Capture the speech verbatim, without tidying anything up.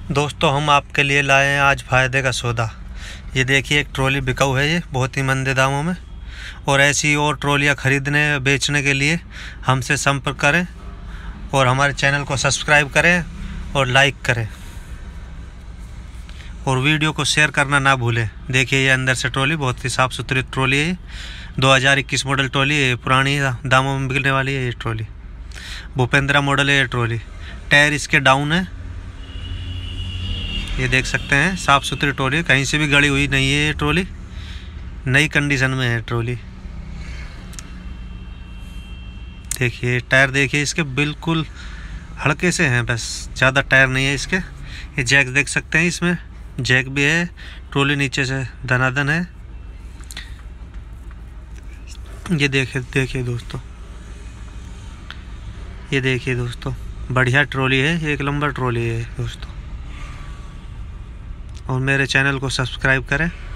दोस्तों हम आपके लिए लाए हैं आज फ़ायदे का सौदा। ये देखिए एक ट्रॉली बिकाऊ है, ये बहुत ही मंदे दामों में। और ऐसी और ट्रॉलियाँ ख़रीदने बेचने के लिए हमसे संपर्क करें और हमारे चैनल को सब्सक्राइब करें और लाइक करें और वीडियो को शेयर करना ना भूलें। देखिए ये अंदर से ट्रॉली बहुत ही साफ़ सुथरी ट्रॉली है। दो हज़ार इक्कीस मॉडल ट्रॉली है, पुरानी दामों में बिकने वाली है ये ट्रॉली। भूपेंद्रा मॉडल है ये ट्रॉली। टायर इसके डाउन है, ये देख सकते हैं। साफ़ सुथरी ट्रॉली, कहीं से भी गड़ी हुई नहीं है ये ट्रॉली, नई कंडीशन में है ट्रॉली। देखिए टायर देखिए इसके बिल्कुल हल्के से हैं, बस ज़्यादा टायर नहीं है इसके। ये जैक देख सकते हैं, इसमें जैक भी है। ट्रॉली नीचे से धनाधन है। ये देखिए देखिए दोस्तों, ये देखिए दोस्तों, बढ़िया ट्रॉली है, एक नंबर ट्रॉली है दोस्तों। और मेरे चैनल को सब्सक्राइब करें।